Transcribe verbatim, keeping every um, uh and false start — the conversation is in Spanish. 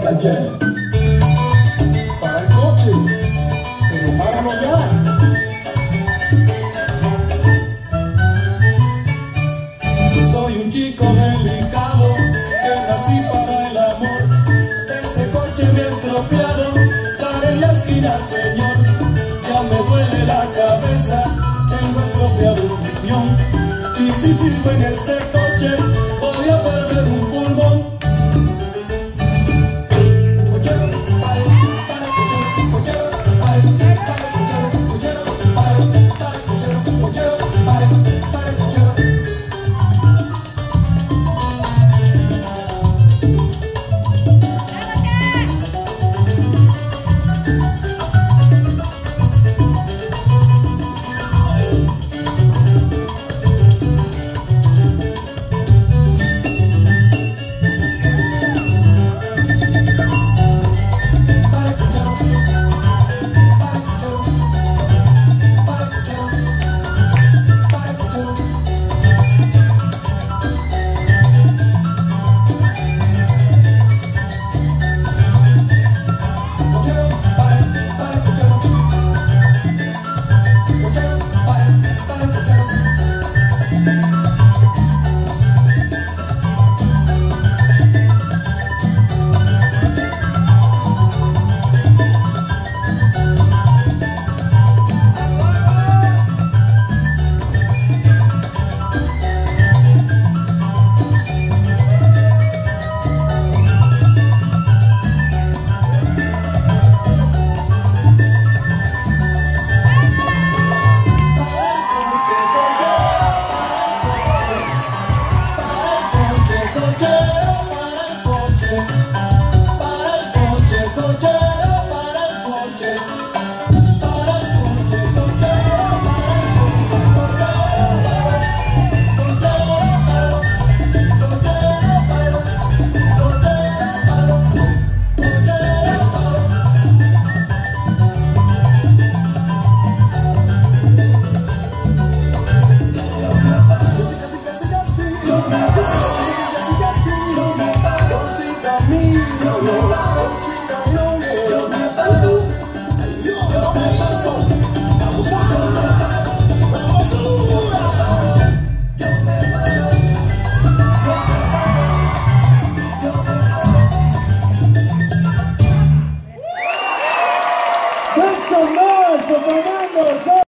enganché. Para el coche, pero páralo ya. Soy un chico delicado que nací para el amor. Ese coche me ha estropeado, para en la esquina, señor. Ya me duele la cabeza, tengo estropeado un riñón. Y si sirvo en el sector